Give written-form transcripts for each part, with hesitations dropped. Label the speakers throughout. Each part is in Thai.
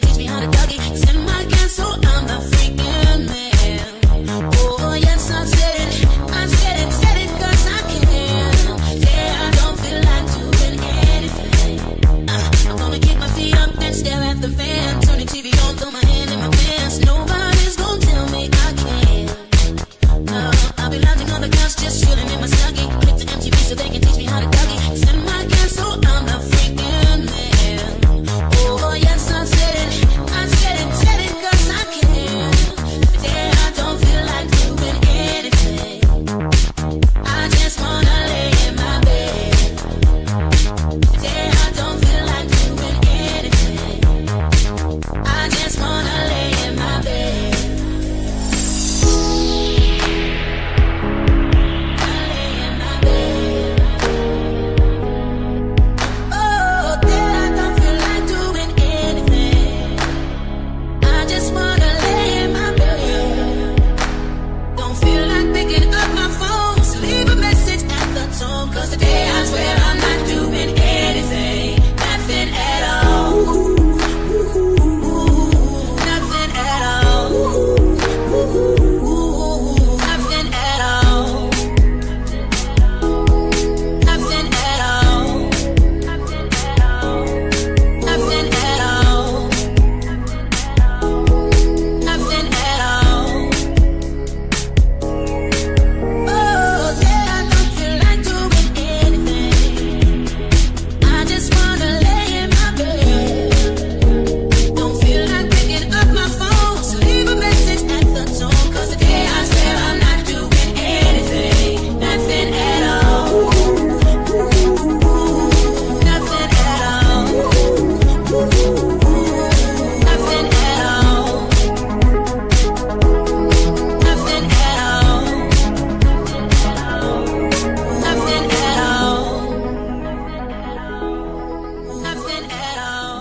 Speaker 1: teach me how to doggy. Send my gas, so I'm the freaking man. Oh yes, I said it, said it 'cause I can. Yeah, I don't feel like doing anything. I'm gonna kick my feet up and stare at the fan. Turn the TV on, throw my hand in my pants. Nobody's gonna tell me I can't. No, I'll be lounging on the couch, just chilling in my snuggie. Click the MTV so they can teach me how to doggy. Send my gas, so I'm the freaking man. Oh yes, I said it, said it 'cause I can. Yeah, I don't feel like doing anything. I just wanna lay in my bed. Yeah, I don't feel like doing anything. I just wanna lay in my bed. Cause today I swear I'm not doing anything, nothing at all, nothing at all, nothing at all, nothing at all, nothing at all, nothing at all. Oh, yeah, I don't feel like doing anything. I just wanna lay in my bed. Don't feel like picking up my phone, so leave a message at the tone. Cause today I swear I'm not doing anything, nothing at all, nothing at all, nothing at all, nothing at all, nothing at all, nothing at all.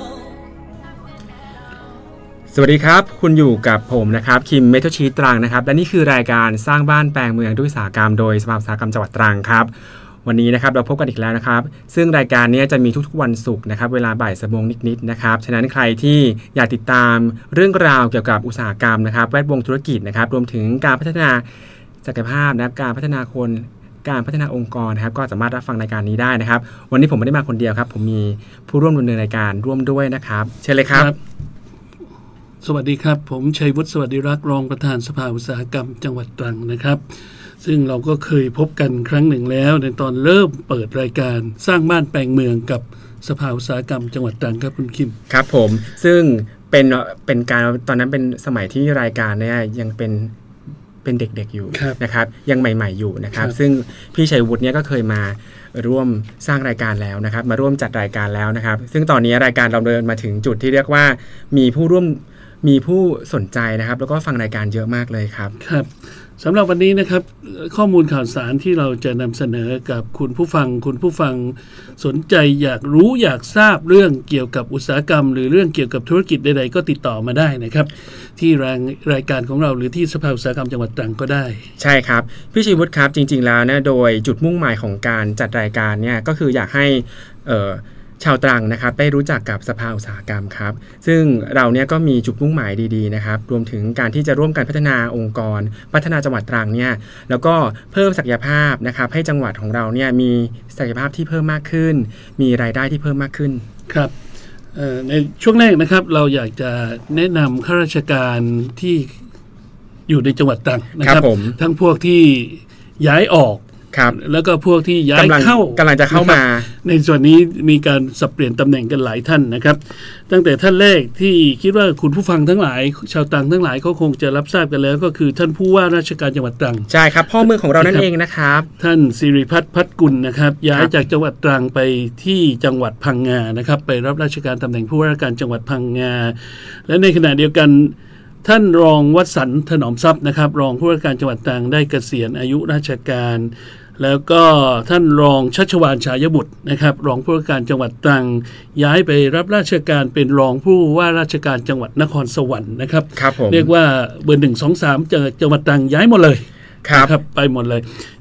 Speaker 2: สวัสดีครับคุณอยู่กับผมนะครับคิมเมทัลชีตรังนะครับและนี่คือรายการสร้างบ้านแปลงเมืองด้วยอุตสาหกรรมโดยสภาอุตสาหกรรมจังหวัดตรังครับวันนี้นะครับเราพบกันอีกแล้วนะครับซึ่งรายการนี้จะมีทุกๆวันศุกร์นะครับเวลาบ่ายสามโมงนิดๆนะครับฉะนั้นใครที่อยากติดตามเรื่องราวเกี่ยวกับอุตสาหกรรมนะครับแวดวงธุรกิจนะครับรวมถึงการพัฒนาศักยภาพนะครับการพัฒนาคนการพัฒนาองค์กรนะครับก็สามารถรับฟังรายการนี้ได้นะครับวันนี้ผมไม่ได้มาคนเดียวครับผมมีผู้ร่วมดำเนินรายการร่วมด้วยนะครับเชิญเลยครับ
Speaker 3: สวัสดีครับผมชัยวุฒิสวัสดิรักษ์รองประธานสภาอุตสาหกรรมจังหวัดตรังนะครับซึ่งเราก็เคยพบกันครั้งหนึ่งแล้วในตอนเริ่มเปิดรายการสร้างบ้านแปลงเมืองกับสภาอุตสาหกรรมจังหวัดตรังครับคุณคิม
Speaker 2: ครับผมซึ่งเป็นการตอนนั้นเป็นสมัยที่รายการเนี่ยยังเป็นเด็กๆอยู่นะครับยังใหม่ๆอยู่นะครับซึ่งพี่ชัยวุฒิเนี่ยก็เคยมาร่วมสร้างรายการแล้วนะครับมาร่วมจัดรายการแล้วนะครับซึ่งตอนนี้รายการเราเดินมาถึงจุดที่เรียกว่ามีผู้สนใจนะครับแล้วก็ฟังรายการเยอะมากเลยครับ
Speaker 3: ครับสำหรับวันนี้นะครับข้อมูลข่าวสารที่เราจะนำเสนอกับคุณผู้ฟังสนใจอยากรู้อยากทราบเรื่องเกี่ยวกับอุตสาหกรรมหรือเรื่องเกี่ยวกับธุรกิจใดๆก็ติดต่อมาได้นะครับที่รายการของเราหรือที่สภาอุตสาหกรรมจังหวัดตรังก็ได้
Speaker 2: ใช่ครับพี่ชีวุฒิครับจริงๆแล้วนะโดยจุดมุ่งหมายของการจัดรายการเนี่ยก็คืออยากให้ชาวตรังนะครับได้รู้จักกับสภาอุตสาหกรรมครับซึ่งเราเนี่ยก็มีจุดมุ่งหมายดีๆนะครับรวมถึงการที่จะร่วมกันพัฒนาองค์กรพัฒนาจังหวัดตรังเนี่ยแล้วก็เพิ่มศักยภาพนะครับให้จังหวัดของเราเนี่ยมีศักยภาพที่เพิ่มมากขึ้นมีรายได้ที่เพิ่มมากขึ้น
Speaker 3: ครับในช่วงแรกนะครับเราอยากจะแนะนำข้าราชการที่อยู่ในจังหวัดตรังนะครับทั้งพวกที่ย้ายออกแล้วก็พวกที่ย้าย
Speaker 2: กำลังจะเข้ามา
Speaker 3: ในส่วนนี้มีการสับเปลี่ยนตำแหน่งกันหลายท่านนะครับตั้งแต่ท่านแรกที่คิดว่าคุณผู้ฟังทั้งหลายชาวตรังทั้งหลายเขาคงจะรับทราบกันแล้วก็คือท่านผู้ว่าราชการจังหวัดตรัง
Speaker 2: ใช่ครับพ่อเมืองของเรานั่นเองนะครับ
Speaker 3: ท่านสิริพัฒน์พัฒกุลนะครับย้ายจากจังหวัดตรังไปที่จังหวัดพังงานะครับไปรับราชการตำแหน่งผู้ว่าราชการจังหวัดพังงาและในขณะเดียวกันท่านรองวสันต์ถนอมทรัพย์นะครับรองผู้ว่าราชการจังหวัดตรังได้เกษียณอายุราชการแล้วก็ท่านรองชัชวาลฉายบุตรนะครับรองผู้ว่าการจังหวัดตรังย้ายไปรับราชการเป็นรองผู้ว่าราชการจังหวัดนครสวรรค์นะครับเรียกว่าเบอร์1 2 3จังหวัดตรังย้ายหมดเลยครับไปหมดเลย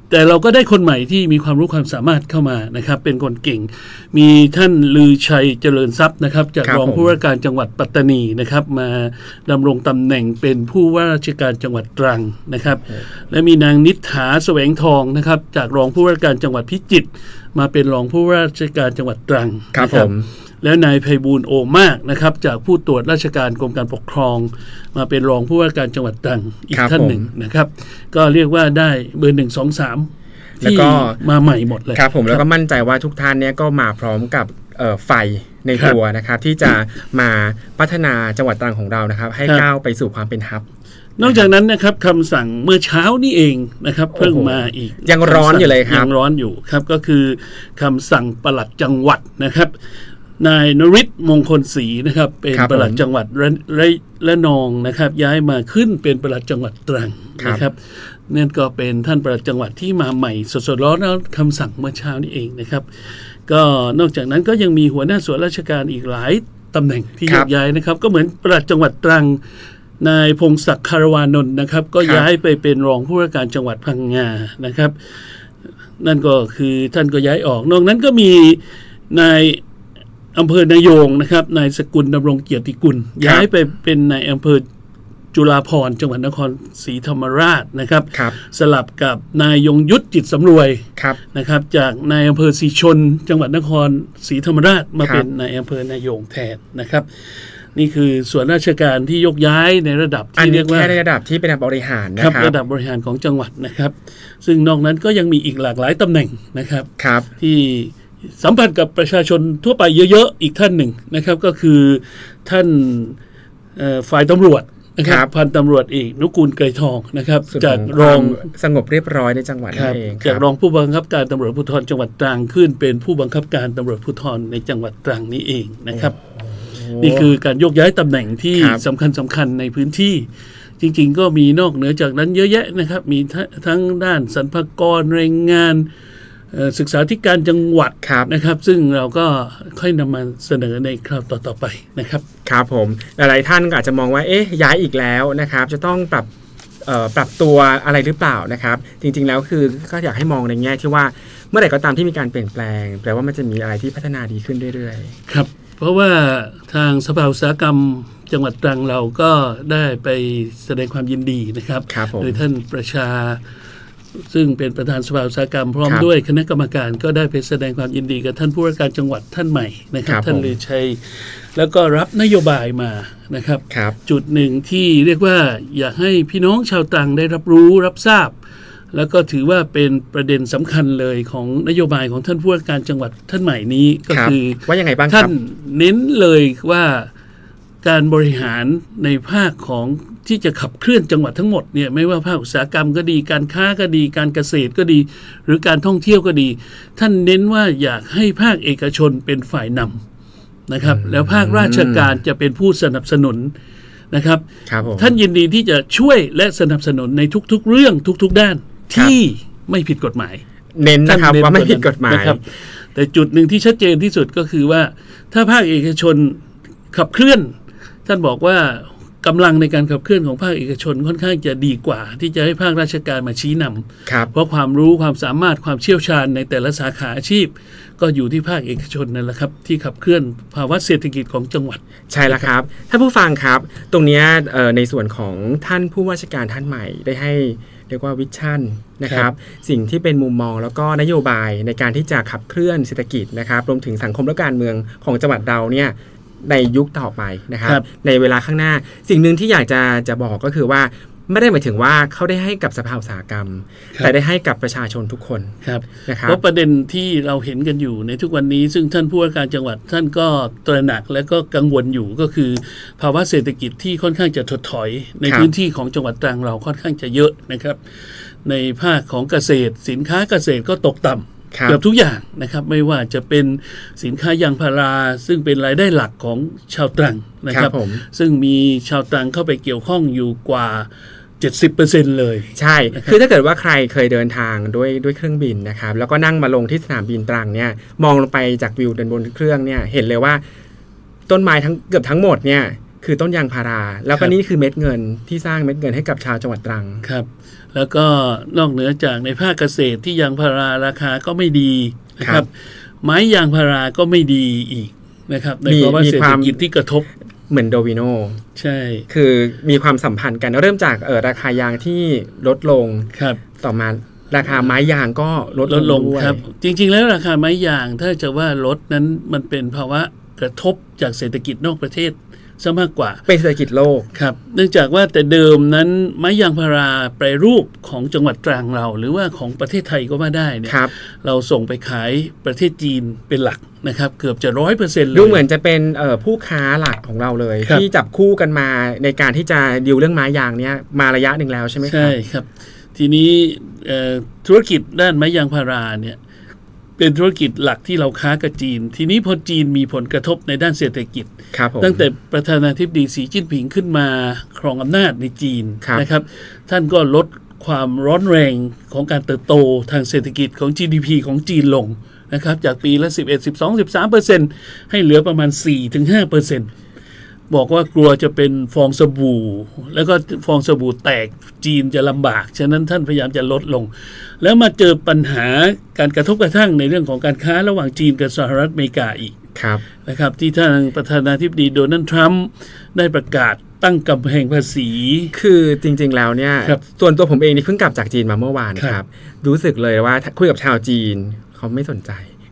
Speaker 3: แต่เราก็ได้คนใหม่ที่มีความรู้ความสามารถเข้ามานะครับเป็นคนเก่งมีท่านลือชัยเจริญทรัพย์นะครับจากรองผู้ว่าราชการจังหวัดปัตตานีนะครับมาดำรงตำแหน่งเป็นผู้ว่าราชการจังหวัดตรังนะครับและมีนางนิษฐาแสวงทองนะครับจากรองผู้ว่าราชการจังหวัดพิจิตรมาเป็นรองผู้ว่าราชการจังหวัดตรัง
Speaker 2: ครับผม
Speaker 3: แล้วนายไพบูลย์โอมากนะครับจากผู้ตรวจราชการกรมการปกครองมาเป็นรองผู้ว่าการจังหวัดตรังอีกท่านหนึ่งนะครับก็เรียกว่าได้เบอร์1 2 3ที่มาใหม่หมดเลย
Speaker 2: ครับผมแล้วก็มั่นใจว่าทุกท่านเนี่ยก็มาพร้อมกับไฟในตัวนะครับที่จะมาพัฒนาจังหวัดตรังของเรานะครับให้ก้าวไปสู่ความเป็นฮับ
Speaker 3: นอกจากนั้นนะครับคำสั่งเมื่อเช้านี้เองนะครับเพิ่งมาอีก
Speaker 2: ยังร้อนอยู่เลยครับ
Speaker 3: ยังร้อนอยู่ครับก็คือคำสั่งปลัดจังหวัดนะครับนายนฤทธิ์มงคลศรีนะครับเป็นปลัดจังหวัดระนองนะครับย้ายมาขึ้นเป็นปลัดจังหวัดตรังนะครับนั่นก็เป็นท่านปลัดจังหวัดที่มาใหม่สดๆร้อนแล้วคำสั่งเมื่อเช้านี้เองนะครับก็นอกจากนั้นก็ยังมีหัวหน้าส่วนราชการอีกหลายตำแหน่งที่ย้ายนะครับก็เหมือนปลัดจังหวัดตรังนายพงศักดิ์คารวานนท์นะครับก็ย้ายไปเป็นรองผู้ว่าการจังหวัดพังงานะครับนั่นก็คือท่านก็ย้ายออกนอกนั้นก็มีนายอำเภอนายงนะครับนายสกุลดำรงเกียรติกุลย้ายไปเป็นนายอำเภอจุฬาภรณ์จังหวัดนครศรีธรรมราชนะครับสลับกับนายยงยุทธจิตสำรวยนะครับจากนายอำเภอศรีชนจังหวัดนครศรีธรรมราชมาเป็นนายอำเภอนายงแทนนะครับนี่คือส่วนราชการที่ยกย้ายในระดับที่เรียกว่า
Speaker 2: แค่ในระดับที่เป็นบริหารนะครับ
Speaker 3: ระดับบริหารของจังหวัดนะครับซึ่งนอกนั้นก็ยังมีอีกหลากหลายตำแหน่งนะครับที่สัมพันธ์กับประชาชนทั่วไปเยอะๆอีกท่านหนึ่งนะครับก็คือท่านฝ่ายตำรวจนะครับพันตำรวจเอกนุกูลไกรทองนะครับจากรอง
Speaker 2: สงบเรียบร้อยในจังหวัดนั่นเอง
Speaker 3: จากรองผู้บังคับการตำรวจภูธรจังหวัดตรังขึ้นเป็นผู้บังคับการตำรวจภูธรในจังหวัดตรังนี้เองนะครับนี่คือการโยกย้ายตำแหน่งที่สำคัญในพื้นที่จริงๆก็มีนอกเหนือจากนั้นเยอะแยะนะครับมีทั้งด้านสรรพากรแรงงานศึกษาธิการจังหวัดนะครับซึ่งเราก็ค่อยนำมาเสนอในคราวต่อๆไปนะครับ
Speaker 2: ครับผมหลายๆท่านก็อาจจะมองว่าเอ๊ะย้ายอีกแล้วนะครับจะต้องปรับตัวอะไรหรือเปล่านะครับจริงๆแล้วคือก็อยากให้มองในแง่ที่ว่าเมื่อไหร่ก็ตามที่มีการเปลี่ยนแปลงแปลว่ามันจะมีอะไรที่พัฒนาดีขึ้นเรื่อย
Speaker 3: ๆครับเพราะว่าทางสภาอุตสาหกรรมจังหวัดตรังเราก็ได้ไปแสดงความยินดีนะครับโดยท่านประชาซึ่งเป็นประธานสภาอุตสาหกรรมพร้อมด้วยคณะกรรมการก็ได้ไปแสดงความยินดีกับท่านผู้ว่าการจังหวัดท่านใหม่นะครับท่านลือชัยแล้วก็รับนโยบายมานะครับจุดหนึ่งที่เรียกว่าอยากให้พี่น้องชาวตรังได้รับรู้รับทราบแล้วก็ถือว่าเป็นประเด็นสำคัญเลยของนโยบายของท่านผู้ว่าการจังหวัดท่านใหม่นี้ก็คือ
Speaker 2: ว่ายังไงบ้าง
Speaker 3: ท่านเน้นเลยว่าการบริหารในภาคของที่จะขับเคลื่อนจังหวัดทั้งหมดเนี่ยไม่ว่าภาคอุตสาหกรรมก็ดีการค้าก็ดีการเกษตรก็ดีหรือการท่องเที่ยวก็ดีท่านเน้นว่าอยากให้ภาคเอกชนเป็นฝ่ายนำนะครับแล้วภาคราชการจะเป็นผู้สนับสนุนนะครับท่านยินดีที่จะช่วยและสนับสนุนในทุกๆเรื่องทุกๆด้านที่ไม่ผิดกฎหมาย
Speaker 2: เน้นนะครับว่าไม่ผิดกฎหมาย
Speaker 3: แต่จุดหนึ่งที่ชัดเจนที่สุดก็คือว่าถ้าภาคเอกชนขับเคลื่อนท่านบอกว่ากำลังในการขับเคลื่อนของภาคเอกชนค่อนข้างจะดีกว่าที่จะให้ภาคราชการมาชี้นำเพราะความรู้ความสามารถความเชี่ยวชาญในแต่ละสาขาอาชีพก็อยู่ที่ภาคเอกชนนั่นแหละครับที่ขับเคลื่อนภาวะเศรษฐกิจของจังหวัด
Speaker 2: ใช่แล้วครับท่านผู้ฟังครับตรงนี้ในส่วนของท่านผู้ว่าราชการท่านใหม่ได้ให้เรียกว่าวิชั่นนะครับสิ่งที่เป็นมุมมองแล้วก็นโยบายในการที่จะขับเคลื่อนเศรษฐกิจนะครับรวมถึงสังคมและการเมืองของจังหวัดเราเนี่ยในยุคต่อไปนะครับในเวลาข้างหน้าสิ่งหนึ่งที่อยากจะบอกก็คือว่าไม่ได้หมายถึงว่าเขาได้ให้กับสภาอุตสาหกรรมแต่ได้ให้กับประชาชนทุกคน
Speaker 3: นะครับเพราะประเด็นที่เราเห็นกันอยู่ในทุกวันนี้ซึ่งท่านผู้ว่าการจังหวัดท่านก็ตระหนักและก็กังวลอยู่ก็คือภาวะเศรษฐกิจที่ค่อนข้างจะถดถอยในพื้นที่ของจังหวัดตรังเราค่อนข้างจะเยอะนะครับในภาคของเกษตรสินค้าเกษตรก็ตกต่ำเกือบทุกอย่างนะครับไม่ว่าจะเป็นสินค้ายางพาราซึ่งเป็นรายได้หลักของชาวตรังนะครับซึ่งมีชาวตรังเข้าไปเกี่ยวข้องอยู่กว่า 70% เลย
Speaker 2: ใช่คือถ้าเกิดว่าใครเคยเดินทางด้วยเครื่องบินนะครับแล้วก็นั่งมาลงที่สนามบินตรังเนี่ยมองลงไปจากวิวบนเครื่องเนี่ยเห็นเลยว่าต้นไม้เกือบทั้งหมดเนี่ยคือต้นยางพาราแล้วก็นี่คือเม็ดเงินที่สร้างเม็ดเงินให้กับชาวจังหวัดตรัง
Speaker 3: ครับแล้วก็นอกเหนือจากในภาคเกษตรที่ยางพาราราคาก็ไม่ดีนะครับไม้ยางพาราก็ไม่ดีอีกนะครับในภาวะเศรษฐกิจที่กระทบ
Speaker 2: เหมือนโดมิโน
Speaker 3: ใช่
Speaker 2: คือมีความสัมพันธ์กันเริ่มจากราคายางที่ลดลง
Speaker 3: ครับ
Speaker 2: ต่อมาราคาไม้ยางก็ลดลง
Speaker 3: ครับจริงๆแล้วราคาไม้ยางถ้าจะว่าลดนั้นมันเป็นภาวะกระทบจากเศรษฐกิจนอกประเทศซะมากกว่า
Speaker 2: เป็นเศรษฐกิจโลก
Speaker 3: ครับเนื่องจากว่าแต่เดิมนั้นไม้ยางพาราแปรรูปของจังหวัดตรังเราหรือว่าของประเทศไทยก็ว่าได้เนี่ยเราส่งไปขายประเทศจีนเป็นหลักนะครับเกือบจะ 100% เลย
Speaker 2: ดูเหมือนจะเป็นผู้ค้าหลักของเราเลยที่จับคู่กันมาในการที่จะดีลเรื่องไม้ยางเนี้ยมาระยะหนึ่งแล้วใช่ไหมครับ
Speaker 3: ใช่ครับทีนี้ธุรกิจด้านไม้ยางพาราเนี่ยเป็นธุรกิจหลักที่เราค้ากับจีนทีนี้พอจีนมีผลกระทบในด้านเศรษฐกิจตั้งแต่ประธานาธิบดีสีจิ้นผิงขึ้นมาครองอำนาจในจีนนะครับท่านก็ลดความร้อนแรงของการเติบโตทางเศรษฐกิจของ GDP ของจีนลงนะครับจากปีละ 11-12-13% ให้เหลือประมาณ 4-5%บอกว่ากลัวจะเป็นฟองสบู่แล้วก็ฟองสบู่แตกจีนจะลำบากฉะนั้นท่านพยายามจะลดลงแล้วมาเจอปัญหาการกระทบกระทั่งในเรื่องของการค้าระหว่างจีนกับสหรัฐอเมริกาอีกนะครับที่ทางประธานาธิบดีโดนัลด์ทรัมป์ได้ประกาศตั้งกำแพงภาษี
Speaker 2: คือจริงๆแล้วเนี่ยส่วนตัวผมเองนี่เพิ่งกลับจากจีนมาเมื่อวานครับรู้สึกเลยว่าคุยกับชาวจีนเขาไม่สนใจ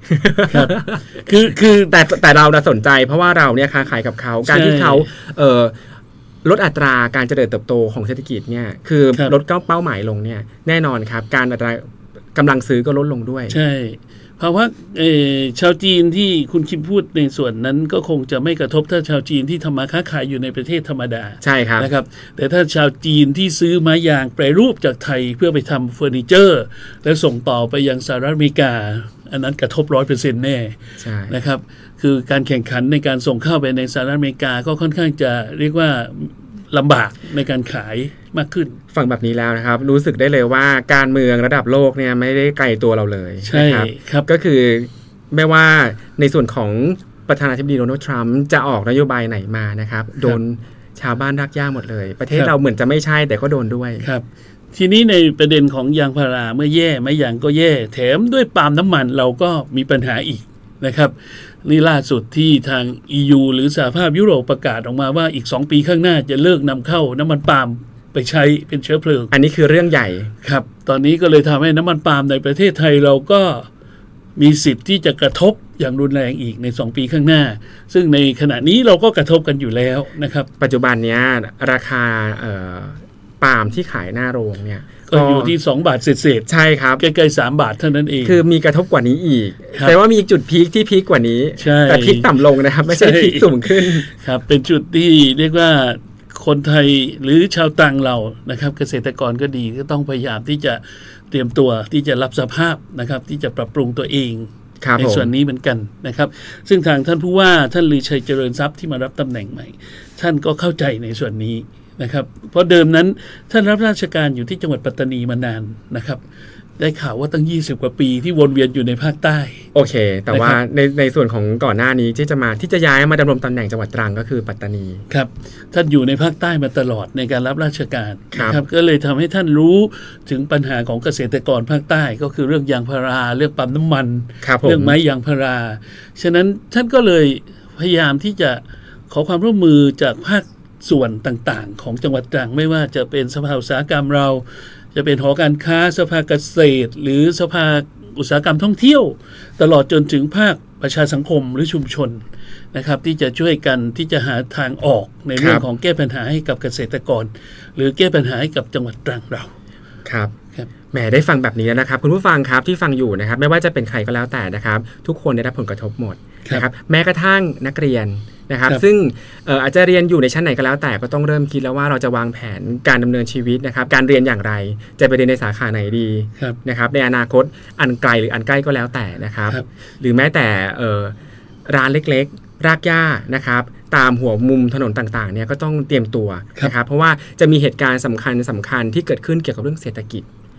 Speaker 2: คือแต่เราสนใจเพราะว่าเราเนี่ยค้าขายกับเขาการที่เขาลดอัตราการเจริญเติบโตของเศรษฐกิจเนี่ยคือลดเป้าหมายลงเนี่ยแน่นอนครับการอัตรากำลังซื้อก็ลดลงด้วย
Speaker 3: ใช่เพราะว่าชาวจีนที่คุณคิมพูดในส่วนนั้นก็คงจะไม่กระทบถ้าชาวจีนที่ทำมาค้าขายอยู่ในประเทศธรรมดา
Speaker 2: ใช่ครับ
Speaker 3: นะครับแต่ถ้าชาวจีนที่ซื้อไม้ยางแปรรูปจากไทยเพื่อไปทำเฟอร์นิเจอร์แล้วส่งต่อไปยังสหรัฐอเมริกาอันนั้นกระทบ 100% แน่นะครับคือการแข่งขันในการส่งเข้าไปในสหรัฐอเมริกาก็ค่อนข้างจะเรียกว่าลำบากในการขายมากขึ้น
Speaker 2: ฟังแบบนี้แล้วนะครับรู้สึกได้เลยว่าการเมืองระดับโลกเนี่ยไม่ได้ไกลตัวเราเลย
Speaker 3: ใช่ครับ
Speaker 2: ก็คือไม่ว่าในส่วนของประธานาธิบดีโดนัลด์ทรัมป์จะออกนโยบายไหนมานะครับโดนชาวบ้านรักย่าหมดเลยประเทศเราเหมือนจะไม่ใช่แต่ก็โดนด้วย
Speaker 3: ครับทีนี้ในประเด็นของยางพาราเมื่อแย่ไม้ยางก็แย่แถมด้วยปาล์มน้ำมันเราก็มีปัญหาอีกนะครับนี่ล่าสุดที่ทาง EU หรือสหภาพยุโรปประกาศออกมาว่าอีก2 ปีข้างหน้าจะเลิกนำเข้าน้ำมันปาล์มไปใช้เป็นเชื้อเพลิง
Speaker 2: อันนี้คือเรื่องใหญ่
Speaker 3: ครับตอนนี้ก็เลยทำให้น้ำมันปาล์มในประเทศไทยเราก็มีสิทธิ์ที่จะกระทบอย่างรุนแรงอีกใน2 ปีข้างหน้าซึ่งในขณะนี้เราก็กระทบกันอยู่แล้วนะครับ
Speaker 2: ปัจจุบันนี้ราคาปาล์มที่ขายหน้าโรงเนี่ย
Speaker 3: ก็อยู่ที่2 บาทเศษ
Speaker 2: ๆใช่ครับ
Speaker 3: ใกล้ๆ3 บาทเท่านั้นเอง
Speaker 2: คือมีกระทบกว่านี้อีกแต่ว่ามีจุดพีคที่พีคกว่านี้แต่พีคต่ำลงนะครับไม่ใช่พีคสูงขึ้น
Speaker 3: ครับเป็นจุดที่เรียกว่าคนไทยหรือชาวต่างเรานะครับเกษตรกรก็ดีก็ต้องพยายามที่จะเตรียมตัวที่จะรับสภาพนะครับที่จะปรับปรุงตัวเองในส่วนนี้เหมือนกันนะครับซึ่งทางท่านผู้ว่าท่านลือชัยเจริญทรัพย์ที่มารับตำแหน่งใหม่ท่านก็เข้าใจในส่วนนี้นะครับเพราะเดิมนั้นท่านรับราชการอยู่ที่จังหวัดปัตตานีมานานนะครับได้ข่าวว่าตั้ง20 กว่าปีที่วนเวียนอยู่ในภาคใต้
Speaker 2: โอเคแต่ว่าในส่วนของก่อนหน้านี้ที่จะย้ายมาดำรงตำแหน่งจังหวัดตรังก็คือปัตตานี
Speaker 3: ครับท่านอยู่ในภาคใต้มาตลอดในการรับราชการครับก็เลยทำให้ท่านรู้ถึงปัญหาของเกษตรกรภาคใต้ก็คือเรื่องยางพาราเรื่องปั๊มน้ำมันเรื่องไม้ยางพาราฉะนั้นท่านก็เลยพยายามที่จะขอความร่วมมือจากภาคส่วนต่างๆของจังหวัดตรังไม่ว่าจะเป็นสภาอุตสาหกรรมเราจะเป็นหอการค้าสภาเกษตรหรือสภาอุตสาหกรรมท่องเที่ยวตลอดจนถึงภาคประชาสังคมหรือชุมชนนะครับที่จะช่วยกันที่จะหาทางออกในเรื่องของแก้ปัญหาให้กับเกษตรกรหรือแก้ปัญหาให้กับจังหวัดตรังเรา
Speaker 2: ครับแหมได้ฟังแบบนี้แล้วนะครับคุณผู้ฟังครับที่ฟังอยู่นะครับไม่ว่าจะเป็นใครก็แล้วแต่นะครับทุกคนได้รับผลกระทบหมดนะครับแม้กระทั่งนักเรียนนะครับซึ่งอาจจะเรียนอยู่ในชั้นไหนก็แล้วแต่ก็ต้องเริ่มคิดแล้วว่าเราจะวางแผนการดำเนินชีวิตนะครับการเรียนอย่างไรจะไปเรียนในสาขาไหนดีนะครับในอนาคตอันไกลหรืออันใกล้ก็แล้วแต่นะครับหรือแม้แต่ร้านเล็กๆรากหญ้านะครับตามหัวมุมถนนต่างๆเนี่ยก็ต้องเตรียมตัวนะครับเพราะว่าจะมีเหตุการณ์สำคัญที่เกิดขึ้นเกี่ยวกับเรื่องเศรษฐกิจ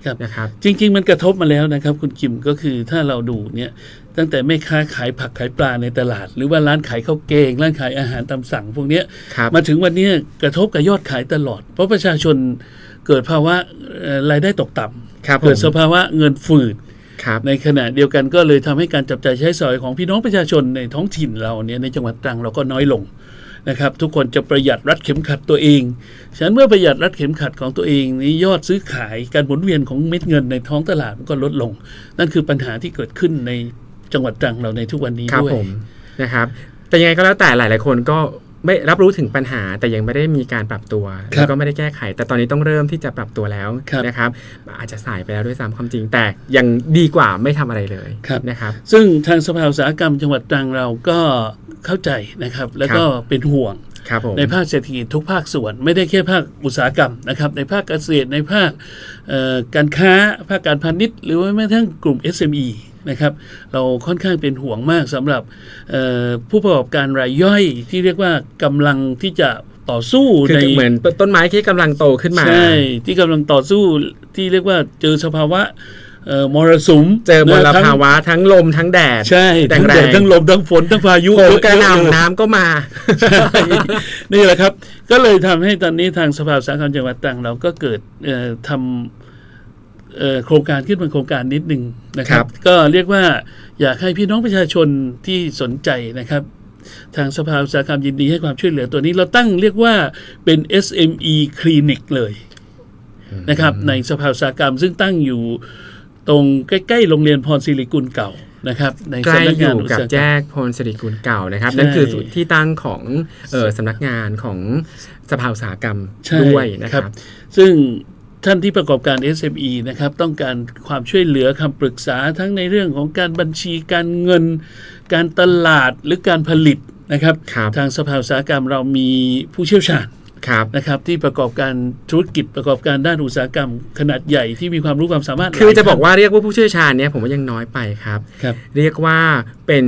Speaker 3: ครับ
Speaker 2: นะครับ
Speaker 3: จริงๆมันกระทบมาแล้วนะครับคุณคิมก็คือถ้าเราดูเนี่ยตั้งแต่แม่ค้าขายผักขายปลาในตลาด หรือว่าร้านขายข้าวแกงร้านขายอาหารตามสั่งพวกเนี้ย
Speaker 2: ครับ
Speaker 3: มาถึงวันนี้กระทบกับยอดขายตลอด เพราะประชาชนเกิดภาวะรายได้ตกต่
Speaker 2: ครับ
Speaker 3: ำเกิดสภาวะเงินฝืด
Speaker 2: ครับ
Speaker 3: ในขณะเดียวกันก็เลยทำให้การจับจ่ายใช้สอยของพี่น้องประชาชนในท้องถิ่นเราเนี่ยในจังหวัดตรังเราก็น้อยลงนะครับทุกคนจะประหยัดรัดเข็มขัดตัวเองฉะนั้นเมื่อประหยัดรัดเข็มขัดของตัวเองนี้ยอดซื้อขายการหมุนเวียนของเม็ดเงินในท้องตลาดมันก็ลดลงนั่นคือปัญหาที่เกิดขึ้นในจังหวัดตรังเราในทุกวันนี้
Speaker 2: ครับ
Speaker 3: ด้วย
Speaker 2: ผมนะครับแต่ยังไงก็แล้วแต่หลายๆคนก็ไม่รับรู้ถึงปัญหาแต่ยังไม่ได้มีการปรับตัวแล้วก็ไม่ได้แก้ไขแต่ตอนนี้ต้องเริ่มที่จะปรับตัวแล้วนะครับอาจจะสายไปแล้วด้วยซ้ำความจริงแต่ยังดีกว่าไม่ทำอะไรเลยนะครับ
Speaker 3: ซึ่งทางสภาอุตสาหกรรมจังหวัดตรังเราก็เข้าใจนะครับแล้วก็เป็นห่วงในภาคเศรษฐกิจทุกภาคส่วนไม่ได้แค่ภาคอุตสาหกรรมนะครับในภาคเกษตรในภาคการค้าภาคการพาณิชย์หรือว่าแม้กระทั่งกลุ่ม SME นะครับเราค่อนข้างเป็นห่วงมากสำหรับผู้ประกอบการรายย่อยที่เรียกว่ากำลังที่จะต่อสู้
Speaker 2: คือเหมือนต้นไม้ที่กำลังโตขึ้นมา
Speaker 3: ใช่ที่กำลังต่อสู้ที่เรียกว่าเจอสภาวะมรสุม
Speaker 2: เจอมลภาวะทั้งลมทั้งแดด
Speaker 3: ใช่ทั้งแดดทั้งลมทั้งฝนทั้งพายุ
Speaker 2: กระหน่ำน้ำก็มา
Speaker 3: นี่แหละครับก็เลยทำให้ตอนนี้ทางสภาอุตสาหกรรมจังหวัดตรังเราก็เกิดทำโครงการขึ้นเป็นโครงการนิดนึงนะครับก็เรียกว่าอยากให้พี่น้องประชาชนที่สนใจนะครับทางสภาอุตสาหกรรมยินดีให้ความช่วยเหลือตัวนี้เราตั้งเรียกว่าเป็น SME คลินิกเลยนะครับในสภาอุตสาหกรรมซึ่งตั้งอยู่ตรงใกล้ๆโรงเรียนพรศิริกุลเก่านะครับใน
Speaker 2: ใกล้อยู่กับแยกพรศิริกุลเก่านะครับนั่นคือที่ตั้งของสำนักงานของสภาอุตสาหกรรมด้วยนะครับ
Speaker 3: ซึ่งท่านที่ประกอบการ SME นะครับต้องการความช่วยเหลือคำปรึกษาทั้งในเรื่องของการบัญชีการเงินการตลาดหรือการผลิตนะครับทางสภาอุตสาหกรรมเรามีผู้เชี่ยวชาญนะครับที่ประกอบการธุรกิจประกอบการด้านอุตสาหกรรมขนาดใหญ่ที่มีความรู้ความสามารถ
Speaker 2: คือจะบอกว่าเรียกว่าผู้เชี่ยวชาญเนี่ยผมว่ายังน้อยไปครับเรียกว่าเป็น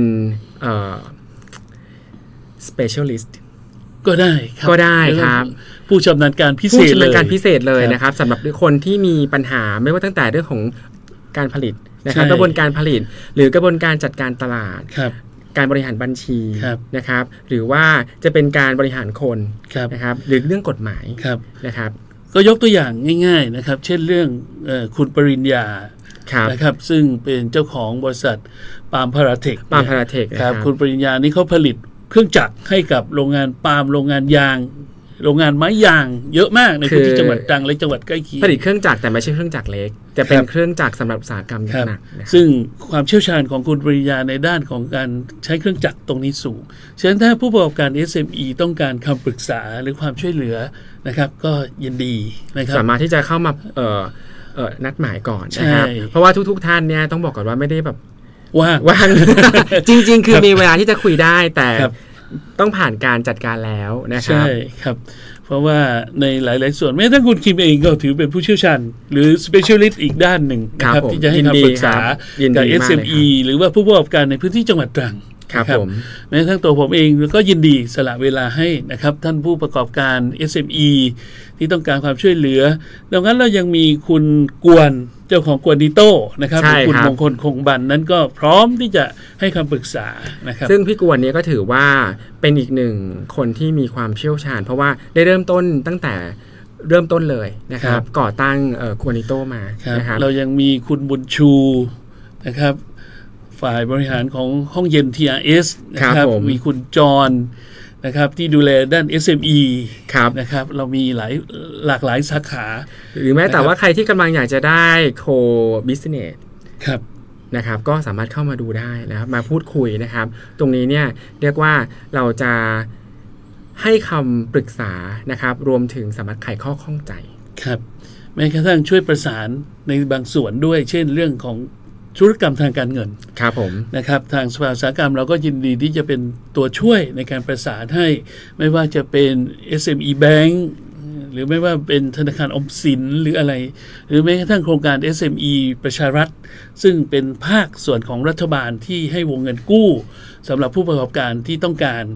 Speaker 2: specialist
Speaker 3: ก็ได้
Speaker 2: ครับ
Speaker 3: ผู้ชำนาญการพิเศษ
Speaker 2: เลยนะครับสำหรับคนที่มีปัญหาไม่ว่าตั้งแต่เรื่องของการผลิตนะครับกระบวนการผลิตหรือกระบวนการจัดการตลาดการบริหารบัญชีนะครับหรือว่าจะเป็นการบริหารคนนะครับหรือเรื่องกฎหมายนะครับ
Speaker 3: ก็ยกตัวอย่างง่ายๆนะครับเช่นเรื่องคุณปริญญานะครับซึ่งเป็นเจ้าของบริษัทปาล์มพาราเทคครับคุณปริญญานี่เขาผลิตเครื่องจักรให้กับโรงงานปาล์มโรงงานยางโรงงานไม้ยางเยอะมากในพื้นที่จังหวัดตรังและจังหวัดใกล้เคียง
Speaker 2: ผลิตเครื่องจักรแต่ไม่ใช่เครื่องจักรเล็กแต่เป็นเครื่องจักรสำหรับอุตสาหกรรมหนัก
Speaker 3: ซึ่งความเชี่ยวชาญของคุณปริญญาในด้านของการใช้เครื่องจักรตรงนี้สูงฉะนั้นถ้าผู้ประกอบการ SME ต้องการคำปรึกษาหรือความช่วยเหลือนะครับก็ยินดีนะครับ
Speaker 2: สามารถที่จะเข้ามานัดหมายก่อนนะครับเพราะว่าทุกท่านเนี่ยต้องบอกก่อนว่าไม่ได้แบบว่าง จริงๆคือมีเวลาที่จะคุยได้แต่ต้องผ่านการจัดการแล้วนะครับ
Speaker 3: ใช่ครับเพราะว่าในหลายๆส่วนแม้ทั้งคุณคิมเองก็ถือเป็นผู้เชี่ยวชาญหรือ specialist อีกด้านหนึ่งนะครับที่จะให้คำปรึกษากับ SME หรือว่าผู้ประกอบการในพื้นที่จังหวัดตรัง
Speaker 2: ครับผม
Speaker 3: แม้ทั้งตัวผมเองก็ยินดีสละเวลาให้นะครับท่านผู้ประกอบการ SME ที่ต้องการความช่วยเหลือดังนั้นเรายังมีคุณกวนเจ้าของกวนดิโต้นะครับคุณมงคลคงบันนั้นก็พร้อมที่จะให้คำปรึกษานะครับ
Speaker 2: ซึ่งพี่กวนนี้ก็ถือว่าเป็นอีกหนึ่งคนที่มีความเชี่ยวชาญเพราะว่าได้เริ่มต้นตั้งแต่เริ่มต้นเลยนะครับก่อตั้งกวนดิโต้มานะครับ
Speaker 3: เรายังมีคุณบุญชูนะครับฝ่ายบริหารของห้องเย็น TRS นะครับมีคุณจรนะครับที่ดูแลด้าน SME นะครับเรามีหลากหลายสาขา
Speaker 2: หรือแม้แต่ว่าใครที่กำลังอยากจะได้ co-business นะครับก็สามารถเข้ามาดูได้นะครับมาพูดคุยนะครับตรงนี้เนี่ยเรียกว่าเราจะให้คำปรึกษานะครับรวมถึงสามารถไขข้อข้องใจ
Speaker 3: ครับแม้กระทั่งช่วยประสานในบางส่วนด้วยเช่นเรื่องของธุรกรรมทางการเงิน
Speaker 2: ครับผม
Speaker 3: นะครับทางสภาอุตสาหกรรมเราก็ยินดีที่จะเป็นตัวช่วยในการประสานให้ไม่ว่าจะเป็น SME Bank หรือไม่ว่าเป็นธนาคารออมสินหรืออะไรหรือแม้กระทั่งโครงการ SME ประชารัฐซึ่งเป็นภาคส่วนของรัฐบาลที่ให้วงเงินกู้สำหรับผู้ประกอบการที่ต้องการ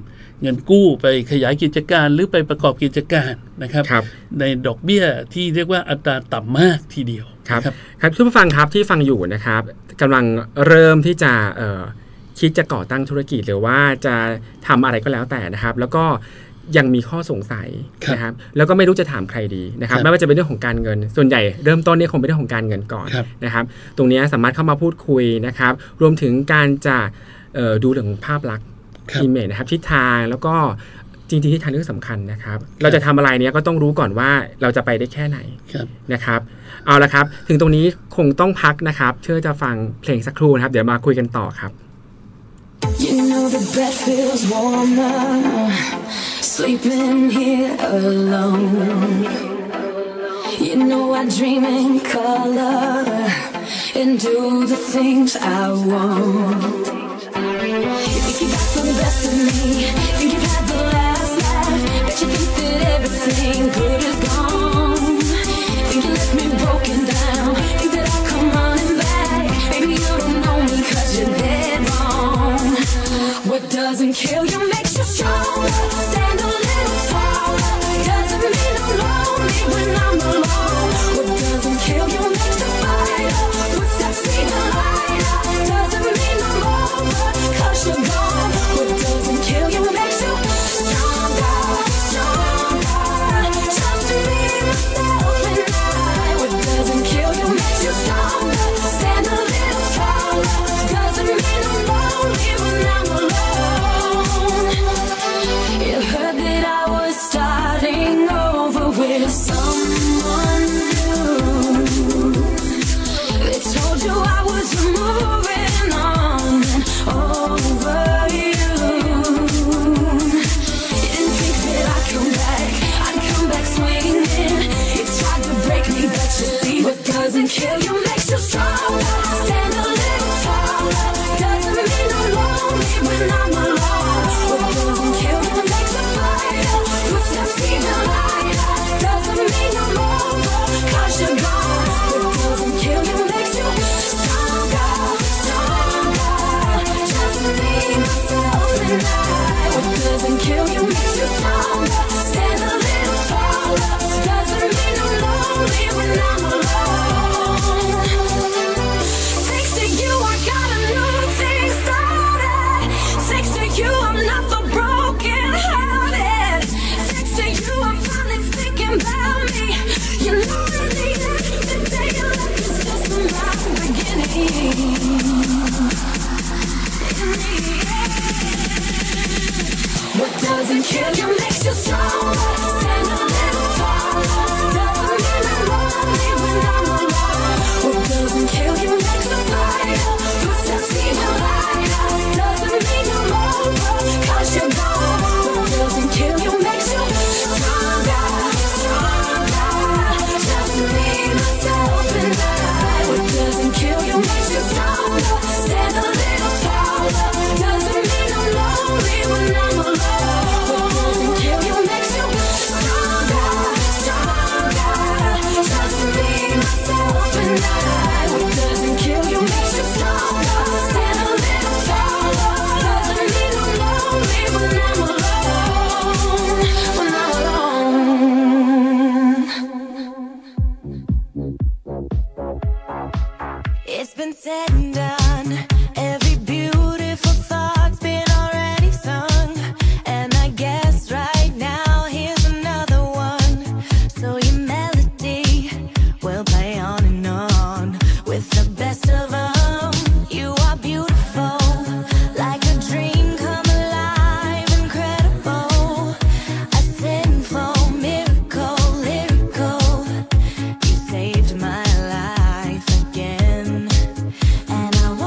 Speaker 3: เงินกู้ไปขยายกิจการหรือไปประกอบกิจการนะครับในดอกเบี้ยที่เรียกว่าอัตราต่ำมากทีเดียว
Speaker 2: ครับท่านผู้ฟังครับที่ฟังอยู่นะครับกำลังเริ่มที่จะคิดจะก่อตั้งธุรกิจหรือว่าจะทำอะไรก็แล้วแต่นะครับแล้วก็ยังมีข้อสงสัยนะครับแล้วก็ไม่รู้จะถามใครดีนะครับไม่ว่าจะเป็นเรื่องของการเงินส่วนใหญ่เริ่มต้นเนี่ยคงเป็นเรื่องของการเงินก่อนนะครับตรงนี้สามารถเข้ามาพูดคุยนะครับรวมถึงการจะดูเรื่องของภาพลักษณ์อิมเมจนะครับทิศทางแล้วก็จริงๆทิศทางนี่สำคัญนะครับเราจะทำอะไรเนี้ยก็ต้องรู้ก่อนว่าเราจะไปได้แค่ไหนนะครับเอาละครับถึงตรงนี้คงต้องพักนะครับเชื่อจะฟังเพลงสักครู่นะครับเดี๋ยวมาคุยกันต่อครับ
Speaker 1: You know the bed feels warmer sleeping here alone. You know I dream in color and do the things I want. You think you got the best of me, think you had the last laugh, bet you think that everything good is gone. Think you left me broken down, think that I'll come running back. Maybe you don't know me 'cause you're dead wrong. What doesn't kill you makes you stronger. Stand a little taller. Doesn't mean I'm lonely when I'm alone. What doesn't kill you makes you fighter. Footsteps even lighter. Doesn't mean I'm over 'cause you're gone. What doesn't kill you makes you stronger, stronger. Just to be myself and I. What doesn't kill you makes you stronger. Stand a little taller. Doesn't mean I'm lonely when I'm alone. You heard that I was starting over with someone new. They told you I was moving on and over you. You didn't think that I'd come back swinging. You tried to break me, but you see what doesn't kill you makes you stronger. Stand a little taller. Doesn't mean I'm lonely when I'm alone. What doesn't kill you makes a fighter. Footsteps even lighter. Doesn't mean I'm over 'cause you're gone. What doesn't kill you makes you stronger, stronger. Just be myself and I. What doesn't kill you makes you stronger. Stand a little taller. Doesn't mean I'm lonely when I'm alone. Thanks to you, I got a new thing started. Thanks to you, I'm not the broken hearted. Thanks to you, I'm finally thinking about me. You know I need it. The day you left is just my beginning. What doesn't kill you makes you stronger. Stand a little taller. Doesn't mean I'm lonely when I'm alone. What doesn't kill you makes a fighter. Footsteps even lighter. Doesn't mean I'm over 'cause you're gone. What doesn't kill you makes you stronger, stronger. Just be myself and I. What doesn't kill you makes you stronger. Stand a little taller. Doesn't mean I'm lonely when I'm alone. What doesn't kill you makes you stronger, stronger. Just be myself and I. What doesn't kill you makes you stronger. Stand a little taller. Doesn't mean I'm lonely when I'm alone. When I'm alone. It's been said and done. Every beautiful thought's been already sung. And I guess right now here's another one. So your melody will play on and on with the best of them. You are beautiful, like a dream come alive, incredible. A sinful miracle, lyrical. You saved my life again. And I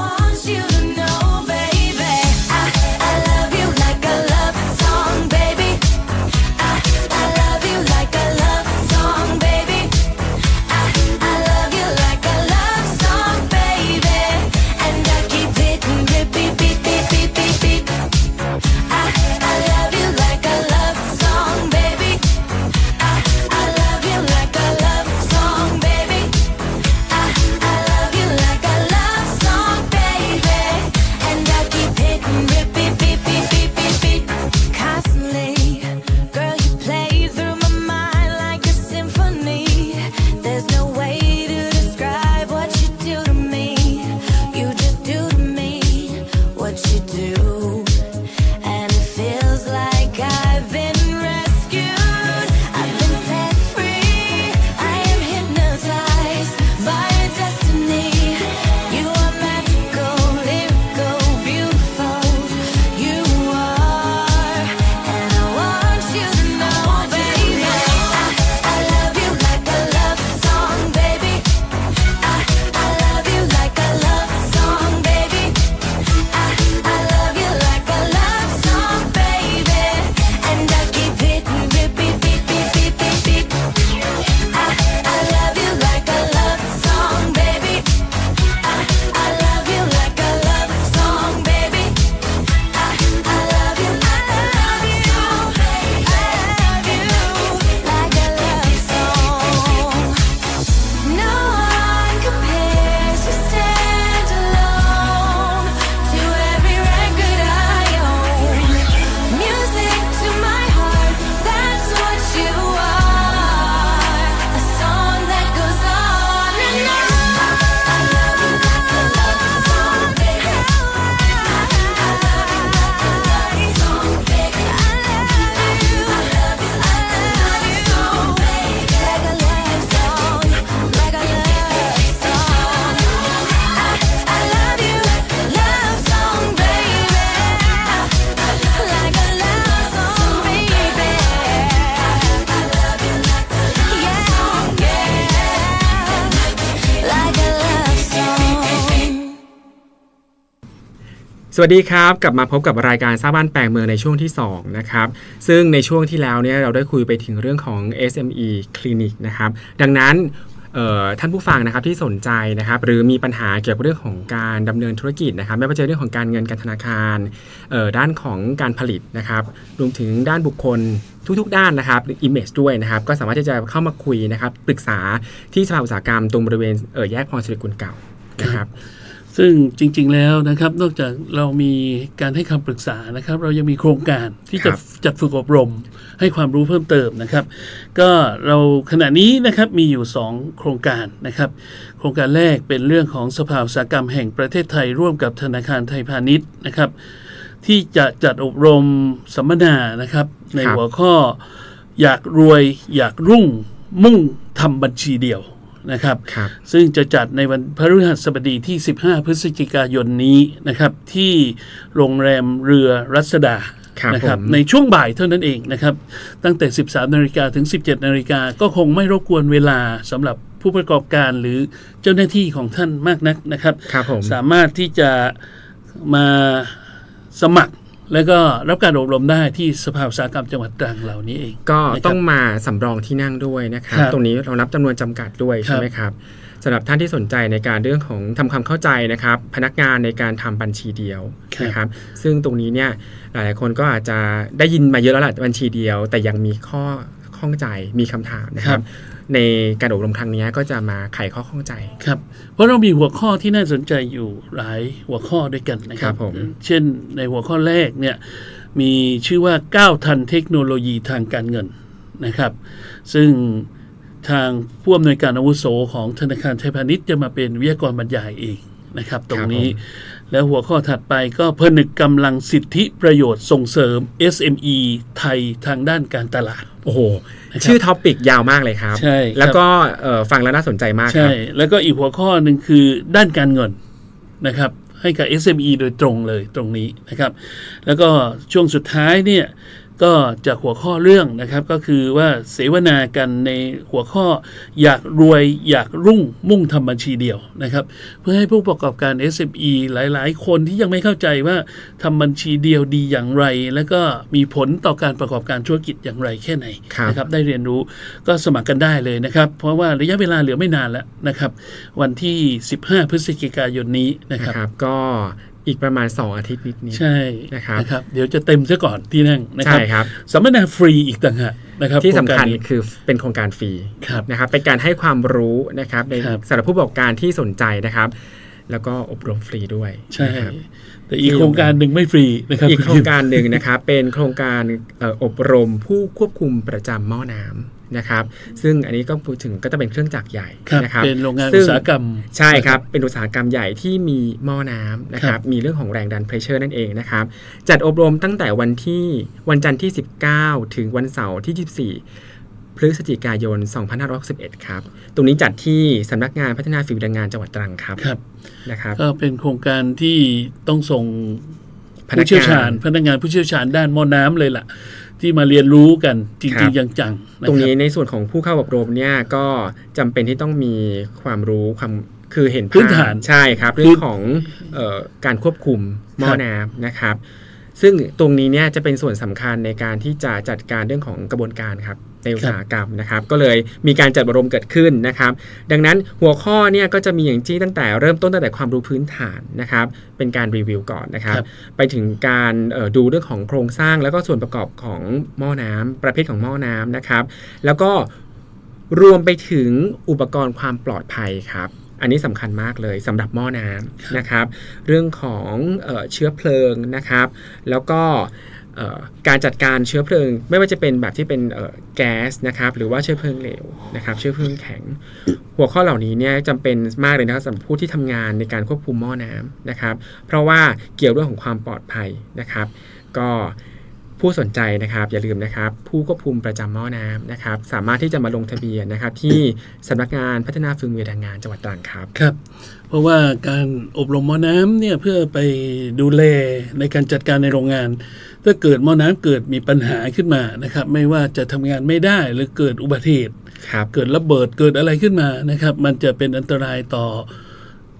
Speaker 2: สวัสดีครับกลับมาพบกับรายการสร้างบ้านแปลงเมืองในช่วงที่2นะครับซึ่งในช่วงที่แล้วเนี่ยเราได้คุยไปถึงเรื่องของ SME Clinic นะครับดังนั้นท่านผู้ฟังนะครับที่สนใจนะครับหรือมีปัญหาเกี่ยวกับเรื่องของการดำเนินธุรกิจนะครับไม่ว่าจะเรื่องของการเงินการธนาคารด้านของการผลิตนะครับรวมถึงด้านบุคคลทุกๆด้านนะครับหรือ image ด้วยนะครับก็สามารถที่จะเข้ามาคุยนะครับปรึกษาที่สภาอุตสาหกรรมตรงบริเวณแยกพรสิริกุลเก่านะครับ
Speaker 3: ซึ่งจริงๆแล้วนะครับนอกจากเรามีการให้คำปรึกษานะครับเรายังมีโครงการที่จะจัดฝึกอบรมให้ความรู้เพิ่มเติมนะครับก็เราขณะนี้นะครับมีอยู่2โครงการนะครับโครงการแรกเป็นเรื่องของสภาอุตสาหกรรมแห่งประเทศไทยร่วมกับธนาคารไทยพาณิชย์นะครับที่จะจัดอบรมสัมมนานะครับในหัวข้ออยากรวยอยากรุ่งมุ่งทำบัญชีเดียวนะครับซึ่งจะจัดในวันพฤหัสบดีที่15พฤศจิกายนนี้นะครับที่โรงแรมเรือรัศดานะครับในช่วงบ่ายเท่านั้นเองนะครับตั้งแต่ 13:00 นถึง 17:00 นก็คงไม่รบกวนเวลาสำหรับผู้ประกอบการหรือเจ้าหน้าที่ของท่านมากนักนะครับสามารถที่จะมาสมัครแล้วก็รับการอบรมได้ที่สภาอุตสาหกรรมจังหวัดตรังเหล่านี้เอง
Speaker 2: ก็ต้องมาสำรองที่นั่งด้วยนะครับตรงนี้เรานับจำนวนจำกัดด้วยใช่ไหมครับสำหรับท่านที่สนใจในการเรื่องของทำความเข้าใจนะครับพนักงานในการทำบัญชีเดียวนะครับซึ่งตรงนี้เนี่ยหลายๆคนก็อาจจะได้ยินมาเยอะแล้วแหละบัญชีเดียวแต่ยังมีข้อข้องใจมีคำถามนะครับในการอบรมครั้งนี้ก็จะมาไขข้อข้องใจ
Speaker 3: ครับเพราะเรามีหัวข้อที่น่าสนใจอยู่หลายหัวข้อด้วยกันนะครับเช่นในหัวข้อแรกเนี่ยมีชื่อว่าก้าวทันเทคโนโลยีทางการเงินนะครับซึ่งทางผู้อำนวยการอาวุโสของธนาคารไทยพาณิชย์จะมาเป็นวิทยากรบรรยายเองนะครับตรงนี้แล้วหัวข้อถัดไปก็ผนึกกำลังสิทธิประโยชน์ส่งเสริม SME ไทยทางด้านการตลาด
Speaker 2: โอ้โหชื่อท็อปิกยาวมากเลยครับ
Speaker 3: ใช่
Speaker 2: แล้วก็ฟังแล้วน่าสนใจมากครับ
Speaker 3: ใช่แล้วก็อีกหัวข้อหนึ่งคือด้านการเงินนะครับให้กับ SME โดยตรงเลยตรงนี้นะครับแล้วก็ช่วงสุดท้ายเนี่ยก็จากหัวข้อเรื่องนะครับก็คือว่าเสวนากันในหัวข้ออยากรวยอยากรุ่งมุ่งทำบัญชีเดียวนะครับเพื่อให้ผู้ประกอบการ SME หลายๆคนที่ยังไม่เข้าใจว่าทำบัญชีเดียวดีอย่างไรแล้วก็มีผลต่อการประกอบการธุรกิจอย่างไรแค่ไหนนะครับได้เรียนรู้ก็สมัครกันได้เลยนะครับเพราะว่าระยะเวลาเหลือไม่นานแล้วนะครับวันที่15พฤศจิกายนนี้นะครับ
Speaker 2: ก็อีกประมาณ2อาทิตย์นิด
Speaker 3: ๆใช่นะครับเดี๋ยวจะเต็มซะก่อนที่นั่งนะครับ
Speaker 2: ใช่ครับ
Speaker 3: สัมมนาฟรีอีกต่างหากนะครับ
Speaker 2: ที่สำคัญคือเป็นโครงการฟรีนะครับเป็นการให้ความรู้นะครับในสำหรับผู้ประกอบการที่สนใจนะครับแล้วก็อบรมฟรีด้วย
Speaker 3: ใช่แต่อีกโครงการหนึ่งไม่ฟรีนะครับ
Speaker 2: อีกโครงการหนึ่งนะครับเป็นโครงการอบรมผู้ควบคุมประจำหม้อน้ำนะครับซึ่งอันนี้ก็พูดถึงก็จะเป็นเครื่องจักรใหญ่นะครับ
Speaker 3: เป็นโรงงานอุตสาหกรรม
Speaker 2: ใช่ครับเป็นอุตสาหกรรมใหญ่ที่มีหม้อน้ำนะครับมีเรื่องของแรงดันเพรสเชอร์นั่นเองนะครับจัดอบรมตั้งแต่วันจันทร์ที่19ถึงวันเสาร์ที่24พฤศจิกายน2561ครับตรงนี้จัดที่สำนักงานพัฒนาฝีมือแรงงานจังหวัดตรังครับนะครับ
Speaker 3: ก็เป็นโครงการที่ต้องส่งผู้เชี่ยวชาญพนักงานผู้เชี่ยวชาญด้านหม้อน้ำเลยล่ะที่มาเรียนรู้กันจริงๆจัง
Speaker 2: ๆตรงนี้ในส่วนของผู้เข้าอบรมเนี่ยก็จำเป็นที่ต้องมีความรู้คือเห็น
Speaker 3: พื้นฐาน
Speaker 2: ใช่ครับเรื่องของการควบคุมหม้อน้ำนะครับซึ่งตรงนี้เนี่ยจะเป็นส่วนสำคัญในการที่จะจัดการเรื่องของกระบวนการครับในอุตสาหกรรมนะครับก็เลยมีการจัดอบรมเกิดขึ้นนะครับดังนั้นหัวข้อเนี่ยก็จะมีอย่างที่ตั้งแต่เริ่มต้นตั้งแต่ความรู้พื้นฐานนะครับเป็นการรีวิวก่อนนะครับไปถึงการดูเรื่องของโครงสร้างแล้วก็ส่วนประกอบของหม้อน้ำประเภทของหม้อน้ำนะครับแล้วก็รวมไปถึงอุปกรณ์ความปลอดภัยครับอันนี้สำคัญมากเลยสำหรับหม้อน้ำนะครับเรื่องของเชื้อเพลิงนะครับแล้วก็การจัดการเชื้อเพลิงไม่ว่าจะเป็นแบบที่เป็นแก๊สนะครับหรือว่าเชื้อเพลิงเหลวนะครับเชื้อเพลิงแข็งหัวข้อเหล่านี้เนี่ยจำเป็นมากเลยนะครับสำหรับผู้ที่ทำงานในการควบคุมหม้อน้ำนะครับเพราะว่าเกี่ยวเรื่องของความปลอดภัยนะครับก็ผู้สนใจนะครับอย่าลืมนะครับผู้ควบคุมประจำหม้อน้ำนะครับสามารถที่จะมาลงทะเบียนนะครับที่สำนักงานพัฒนาฝีมือแรงงานจังหวัดตรังครับ
Speaker 3: ครับเพราะว่าการอบรมหม้อน้ำเนี่ยเพื่อไปดูแลในการจัดการในโรงงานถ้าเกิดหม้อน้ำเกิดมีปัญหาขึ้นมานะครับไม่ว่าจะทำงานไม่ได้หรือเกิดอุบัติเหตุเกิดระเบิดเกิดอะไรขึ้นมานะครับมันจะเป็นอันตรายต่อ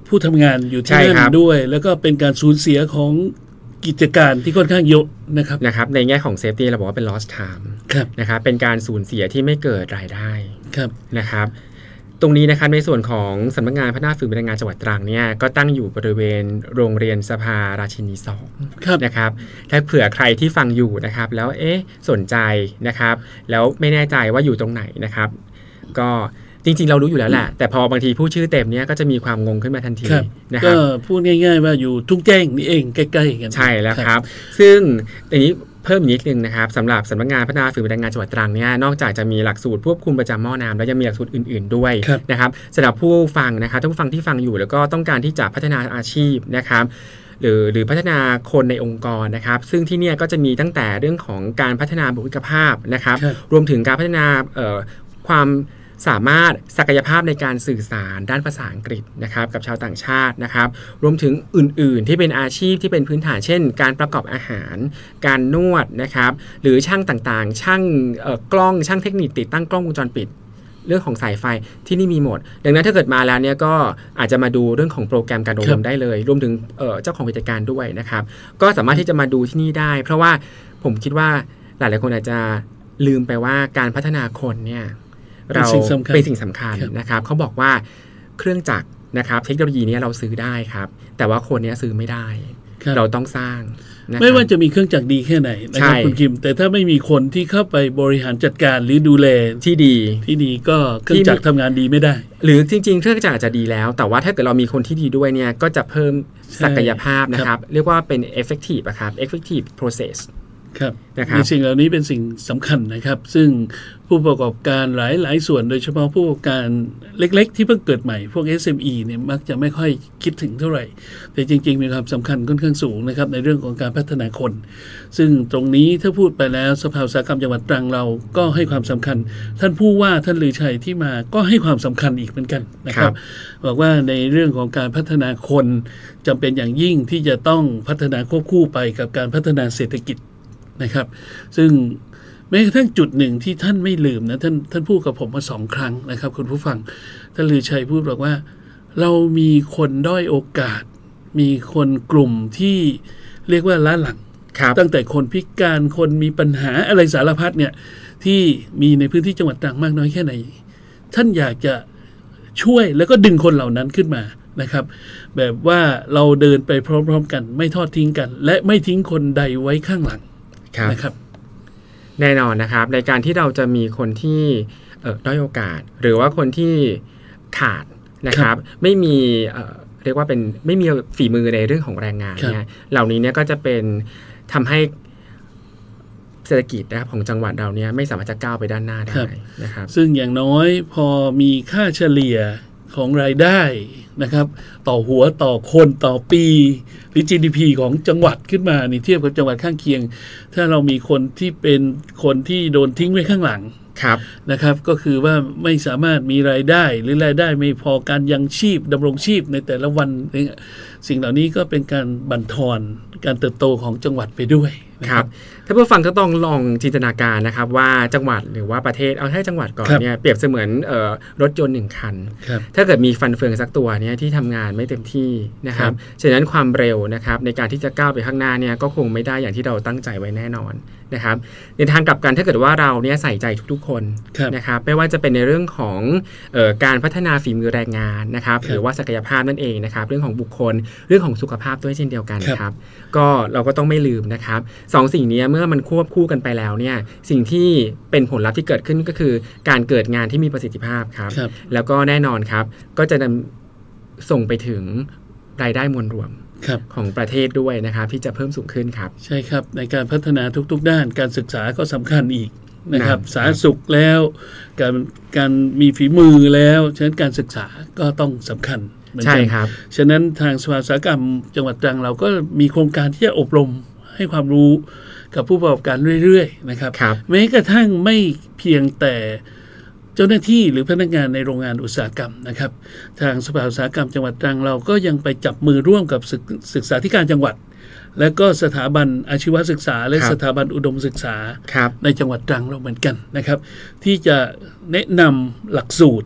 Speaker 3: ผู้ทำงานอยู่ที่
Speaker 2: ใช่
Speaker 3: นั่
Speaker 2: ครั
Speaker 3: น
Speaker 2: บ
Speaker 3: ด้วย แล้วก็เป็นการสูญเสียของกิจการที่ค่อนข้างเยอะนะครับ
Speaker 2: นะครับในแง่ของ safety เราบอกว่าเป็น lost time
Speaker 3: ครับ
Speaker 2: นะครับเป็นการสูญเสียที่ไม่เกิดรายได้
Speaker 3: ครับ
Speaker 2: นะครับตรงนี้นะครับในส่วนของสำนักงานพัฒนาฝีมือแรงงานจังหวัดตรังเนี่ยก็ตั้งอยู่บริเวณโรงเรียนสภาราชินี2
Speaker 3: ครับ
Speaker 2: นะครับถ้าเผื่อใครที่ฟังอยู่นะครับแล้วสนใจนะครับแล้วไม่แน่ใจว่าอยู่ตรงไหนนะครับก็จริงๆเรารู้อยู่แล้วแหละแต่พอบางทีผู้ชื่อเต็มเนี่ยก็จะมีความงงขึ้นมาทันที
Speaker 3: ครับ
Speaker 2: นะค
Speaker 3: ก็
Speaker 2: รับ
Speaker 3: พูดง่ายๆว่าอยู่ทุ่งแจ้งนี่เองใกล้ๆกัน
Speaker 2: ใช่แล้วครับซึ่งอันนี้เพิ่มอีกนิดนึงนะครับสำหรับสำนักงานพัฒนาฝีมือแรงงานจังหวัดตรังเนี่ยนอกจากจะมีหลักสูตรควบคุมประจำหม้อน้ำแล้วยังมีหลักสูตรอื่นๆด้วย
Speaker 3: ครับ
Speaker 2: นะครับสำหรับผู้ฟังนะครับท่านผู้ฟังที่ฟังอยู่แล้วก็ต้องการที่จะพัฒนาอาชีพนะครับหรือพัฒนาคนในองค์กรนะครับซึ่งที่เนี่ยก็จะมีตั้งแต่เรื่องของการพัฒนาบุคลิกภาพนะครับ
Speaker 3: ครับ
Speaker 2: รวมถึงการพัฒนาความสามารถศักยภาพในการสื่อสารด้านภาษาอังกฤษนะครับกับชาวต่างชาตินะครับรวมถึงอื่นๆที่เป็นอาชีพที่เป็นพื้นฐานเช่น การประกอบอาหาร การนวดนะครับหรือช่างต่างๆช่างกล้องช่างเทคนิคติดตั้งกล้องวงจรปิด เรื่องของสายไฟที่นี่มีหมดดังนั้นถ้าเกิดมาแล้วเนี่ยก็อาจจะมาดูเรื่องของโปรแกรมการอบรมได้เลยรวมถึงเจ้าของกิจการด้วยนะครับก็สามารถที่จะมาดูที่นี่ได้ เพราะว่าผมคิดว่าหลายๆคนอาจจะลืมไปว่าการพัฒนาคนเนี่ยเราเป็นสิ่งสำคัญนะครับเขาบอกว่าเครื่องจักรนะครับเทคโนโลยีนี้เราซื้อได้ครับแต่ว่าคนนี้ซื้อไม่ได้เราต้องสร้างนะครับ
Speaker 3: ไม่ว่าจะมีเครื่องจักรดีแค่ไหนนะครับคุณคิมแต่ถ้าไม่มีคนที่เข้าไปบริหารจัดการหรือดูแล
Speaker 2: ที่ดี
Speaker 3: ก็เครื่องจักรทำงานดีไม่ได้
Speaker 2: หรือจริงๆเครื่องจักรอาจจะดีแล้วแต่ว่าถ้าเกิดเรามีคนที่ดีด้วยเนี่ยก็จะเพิ่มศักยภาพนะครับเรียกว่าเป็น effective อะครับ effective process
Speaker 3: ครับ
Speaker 2: นะครับ
Speaker 3: ในสิ่งเหล่านี้เป็นสิ่งสำคัญนะครับ ซึ่งผู้ประกอบการหลายส่วนโดยเฉพาะผู้ประกอบการเล็กๆที่เพิ่งเกิดใหม่พวก SME เนี่ยมักจะไม่ค่อยคิดถึงเท่าไหร่แต่จริงๆมีความสำคัญค่อนข้างสูงนะครับในเรื่องของการพัฒนาคน ซึ่งตรงนี้ถ้าพูดไปแล้วสภาอุตสาหกรรมจังหวัดตรังเราก็ให้ความสำคัญท่านผู้ว่าท่านลือชัยที่มาก็ให้ความสำคัญอีกเหมือนกันนะครับบอกว่าในเรื่องของการพัฒนาคนจำเป็นอย่างยิ่งที่จะต้องพัฒนาควบคู่ไปกับการพัฒนาเศรษฐกิจนะครับซึ่งแม้กระทั่งจุดหนึ่งที่ท่านไม่ลืมนะท่านพูดกับผมมา2 ครั้งนะครับคุณผู้ฟังท่านลือชัยพูดบอกว่าเรามีคนด้อยโอกาสมีคนกลุ่มที่เรียกว่าล้าหลังตั้งแต่คนพิการคนมีปัญหาอะไรสารพัดเนี่ยที่มีในพื้นที่จังหวัดตรังมากน้อยแค่ไหนท่านอยากจะช่วยแล้วก็ดึงคนเหล่านั้นขึ้นมานะครับแบบว่าเราเดินไปพร้อมๆกันไม่ทอดทิ้งกันและไม่ทิ้งคนใดไว้ข้างหลังนะครับ
Speaker 2: แน่นอนนะครับในการที่เราจะมีคนที่ด้อยโอกาสหรือว่าคนที่ขาดนะครับไม่มีเรียกว่าเป็นไม่มีฝีมือในเรื่องของแรงงานเนี่ยเหล่านี้เนี่ยก็จะเป็นทำให้เศรษฐกิจนะครับของจังหวัดเราเนี่ยไม่สามารถจะก้าวไปด้านหน้าได้นะครับ
Speaker 3: ซึ่งอย่างน้อยพอมีค่าเฉลี่ยของรายได้นะครับต่อหัวต่อคนต่อปีหรือ GDP ของจังหวัดขึ้นมานี่เทียบกับจังหวัดข้างเคียงถ้าเรามีคนที่เป็นคนที่โดนทิ้งไว้ข้างหลังนะครับก็คือว่าไม่สามารถมีรายได้หรือรายได้ไม่พอการยังชีพดำรงชีพในแต่ละวันสิ่งเหล่านี้ก็เป็นการบั่นทอนการเติบโตของจังหวัดไปด้วย
Speaker 2: ครับถ้าผู้ฟังก็ต้องลองจินตนาการนะครับว่าจังหวัดหรือว่าประเทศเอาแค่จังหวัดก่อนเนี่ยเปรียบเสมือนรถยนต์1 คันถ้าเกิดมีฟันเฟืองสักตัวเนี่ยที่ทำงานไม่เต็มที่นะครับฉะนั้นความเร็วนะครับในการที่จะก้าวไปข้างหน้าเนี่ยก็คงไม่ได้อย่างที่เราตั้งใจไว้แน่นอนนะครับในทางกลับกันถ้าเกิดว่าเราเนี่ยใส่ใจทุกๆคนนะครับไม่ว่าจะเป็นในเรื่องของการพัฒนาฝีมือแรงงานนะครับหรือว่าศักยภาพนั่นเองนะครับเรื่องของบุคคลเรื่องของสุขภาพด้วยเช่นเดียวกันครับก็เราก็ต้องไม่ลืมนะครับ2 สิ่งนี้เมื่อมันควบคู่กันไปแล้วเนี่ยสิ่งที่เป็นผลลัพธ์ที่เกิดขึ้นก็คือการเกิดงานที่มีประสิทธิภาพครับแล้วก็แน่นอนครับก็จะส่งไปถึงรายได้มวลรวมของประเทศด้วยนะครับที่จะเพิ่มสูงขึ้นครับ
Speaker 3: ใช่ครับในการพัฒนาทุกๆด้านการศึกษาก็สำคัญอีกนะครับสาธารณสุขแล้วการมีฝีมือแล้วฉะนั้นการศึกษาก็ต้องสำคัญเหมือนกันครับฉะนั้นทางสภาอุตสาหกรรมจังหวัดตรังเราก็มีโครงการที่จะอบรมให้ความรู้กับผู้ประกอบการเรื่อยๆนะครับแม้กระทั่งไม่เพียงแต่เจ้าหน้าที่หรือพนักงานในโรงงานอุตสาหกรรมนะครับทางสภาอุตสาหกรรมจังหวัดตรังเราก็ยังไปจับมือร่วมกับศึกษาธิการจังหวัดและก็สถาบันอาชีวศึกษาและสถาบันอุดมศึกษาในจังหวัดตรังเราเหมือนกันนะครับที่จะแนะนำหลักสูตร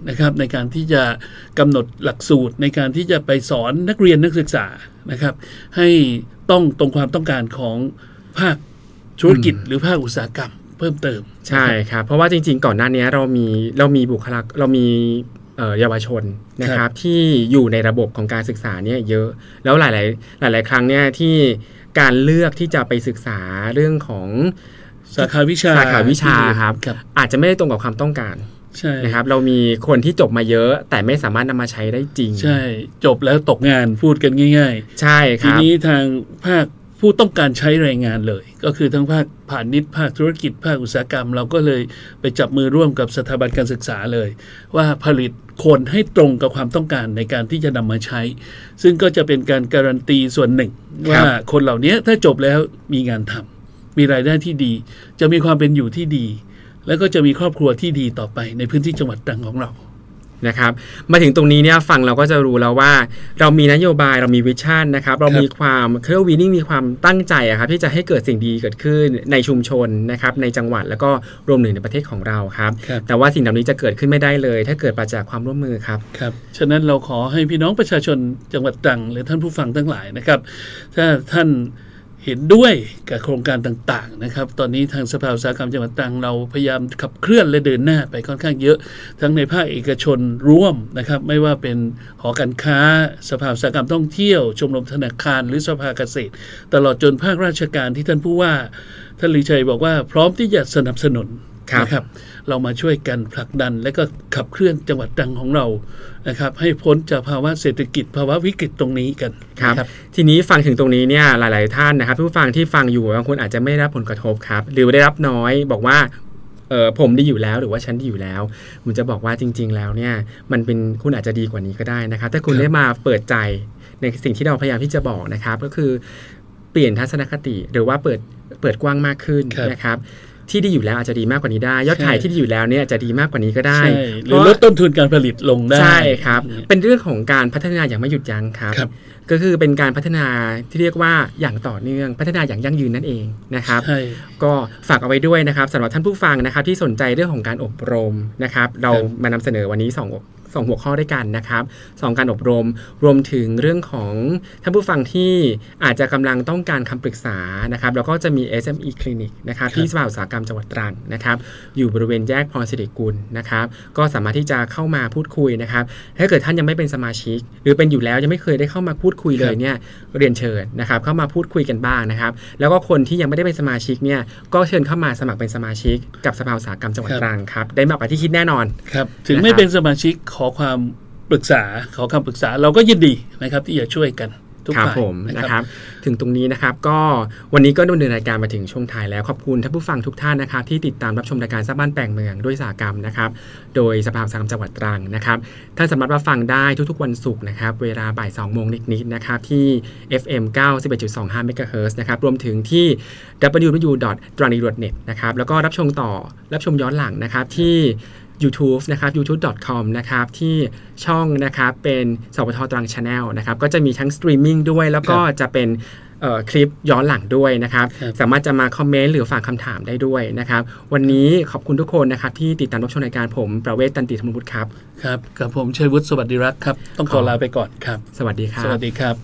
Speaker 3: นะครับในการที่จะกำหนดหลักสูตรในการที่จะไปสอนนักเรียนนักศึกษานะครับให้ต้องตรงความต้องการของภาคธุรกิจหรือภาคอุตสาหกรรมเพิ่มเติม
Speaker 2: ใช่ครับเพราะว่าจริงๆก่อนหน้านี้เรามีบุคลากรเรามีเยาวชนนะครับที่อยู่ในระบบของการศึกษาเนี่ยเยอะแล้วหลายครั้งเนี่ยที่การเลือกที่จะไปศึกษาเรื่องของ
Speaker 3: สาขาวิชา
Speaker 2: ครับอาจจะไม่ได้ตรงกับความต้องการนะครับเรามีคนที่จบมาเยอะแต่ไม่สามารถนำมาใช้ได้จริง
Speaker 3: ใช่จบแล้วตกงานพูดกันง่าย
Speaker 2: ๆใช่ครับ
Speaker 3: ทีนี้ทางภาคผู้ต้องการใช้แรงงานเลยก็คือทั้งภาคพาณิชย์ภาคธุรกิจภาคอุตสาหกรรมเราก็เลยไปจับมือร่วมกับสถาบันการศึกษาเลยว่าผลิตคนให้ตรงกับความต้องการในการที่จะนำมาใช้ซึ่งก็จะเป็นการการันตีส่วนหนึ่งว่าคนเหล่านี้ถ้าจบแล้วมีงานทำมีรายได้ที่ดีจะมีความเป็นอยู่ที่ดีแล้วก็จะมีครอบครัวที่ดีต่อไปในพื้นที่จังหวัดตรังของเรา
Speaker 2: นะครับมาถึงตรงนี้เนี่ยฟังเราก็จะรู้แล้วว่าเรามีนโยบายเรามีวิชั่นนะครับเรามีความวีนิ่งมีความตั้งใจครับที่จะให้เกิดสิ่งดีเกิดขึ้นในชุมชนนะครับในจังหวัดแล้วก็รวมถึงในประเทศของเราครับแต่ว่าสิ่งเหล่านี้จะเกิดขึ้นไม่ได้เลยถ้าเกิดมาจากความร่วมมือครับ
Speaker 3: ครับฉะนั้นเราขอให้พี่น้องประชาชนจังหวัดตรังหรือท่านผู้ฟังทั้งหลายนะครับถ้าท่านเห็นด้วยกับโครงการต่างๆนะครับตอนนี้ทางสภาอุตสาหกรรมจังหวัดตรังเราพยายามขับเคลื่อนและเดินหน้าไปค่อนข้างเยอะทั้งในภาคเอกชนร่วมนะครับไม่ว่าเป็นหอการค้าสภาอุตสาหกรรมท่องเที่ยวชมรมธนาคารหรือสภาเกษตรตลอดจนภาคราชการที่ท่านผู้ว่าท่านลีชัยบอกว่าพร้อมที่จะสนับสนุนนะครับเรามาช่วยกันผลักดันและก็ขับเคลื่อนจังหวัดตรังของเรานะครับให้พ้นจากภาวะเศรษฐกิจภาวะวิกฤตตรงนี้กัน
Speaker 2: ครับทีนี้ฟังถึงตรงนี้เนี่ยหลายๆท่านนะครับผู้ฟังที่ฟังอยู่บางคนอาจจะไม่ได้รับผลกระทบครับหรือได้รับน้อยบอกว่าผมดีอยู่แล้วหรือว่าฉันดีอยู่แล้วผมจะบอกว่าจริงๆแล้วเนี่ยมันเป็นคุณอาจจะดีกว่านี้ก็ได้นะครับถ้าคุณได้มาเปิดใจในสิ่งที่เราพยายามที่จะบอกนะครับก็คือเปลี่ยนทัศนคติหรือว่าเปิดกว้างมากขึ้นนะครับที่ดีอยู่แล้วอาจจะดีมากกว่านี้ได้ยอดขายที่ดีอยู่แล้วเนี่ยจะดีมากกว่านี้ก็ได้
Speaker 3: หรือลดต้นทุนการผลิตลงได้
Speaker 2: ใช่ครับเป็นเรื่องของการพัฒนาอย่างไม่หยุดยั้งครับก็คือเป็นการพัฒนาที่เรียกว่าอย่างต่อเนื่องพัฒนาอย่างยั่งยืนนั่นเองนะครับก็ฝากเอาไว้ด้วยนะครับสำหรับท่านผู้ฟังนะครับที่สนใจเรื่องของการอบรมนะครับเรามานำเสนอวันนี้2หัวข้อด้วยกันนะครับ2การอบรมรวมถึงเรื่องของท่านผู้ฟังที่อาจจะกำลังต้องการคำปรึกษานะครับแล้วก็จะมี SME Clinic นะครับที่สภาอุตสาหกรรมจังหวัดตรังนะครับอยู่บริเวณแยกพรสิริกุลนะครับก็สามารถที่จะเข้ามาพูดคุยนะครับถ้าเกิดท่านยังไม่เป็นสมาชิกหรือเป็นอยู่แล้วยังไม่เคยได้เข้ามาพูดคุยเลยเนี่ยเรียนเชิญนะครับเข้ามาพูดคุยกันบ้างนะครับแล้วก็คนที่ยังไม่ได้เป็นสมาชิกเนี่ยก็เชิญเข้ามาสมัครเป็นสมาชิกกับสภาอุตสาหกรรมจังหวัดตรังครับได้มากกว่าที่คิดแน่นอน
Speaker 3: ครับถึงไม่เป็นสมาชิกขอความปรึกษาขอคำปรึกษาเราก็ยินดีนะครับที่จะช่วยกันทุกฝ่าย
Speaker 2: นะครับถึงตรงนี้นะครับก็วันนี้ก็ดำเนินรายการมาถึงช่วงท้ายแล้วขอบคุณท่านผู้ฟังทุกท่านนะครับที่ติดตามรับชมรายการสร้างบ้านแปลงเมืองด้วยอุตสาหกรรมนะครับโดยสภาอุตสาหกรรมจังหวัดตรังนะครับท่านสามารถรับฟังได้ทุกๆวันศุกร์นะครับเวลาบ่าย 2 โมงนิดๆนะครับที่ FM 91.25 MHz นะครับรวมถึงที่ www.trangnews.net นะครับแล้วก็รับชมย้อนหลังนะครับที่ YouTube นะครับ youtube.com นะครับที่ช่องนะครับเป็นสปท.ตรัง Channel นะครับก็จะมีทั้งสตรีมมิ่งด้วยแล้วก็จะเป็นคลิปย้อนหลังด้วยนะครับสามารถจะมาคอมเมนต์หรือฝากคำถามได้ด้วยนะครับวันนี้ขอบคุณทุกคนนะครับที่ติดตามรับชมรายการผมประเวศ ตันติธรรมวุฒิครับ
Speaker 3: ครับกับผมชัยวุฒิสวัสดิรักษ์ครับต้องขอลาไปก่อนครับ
Speaker 2: สวัสดีครับ
Speaker 3: สวัสดีครับ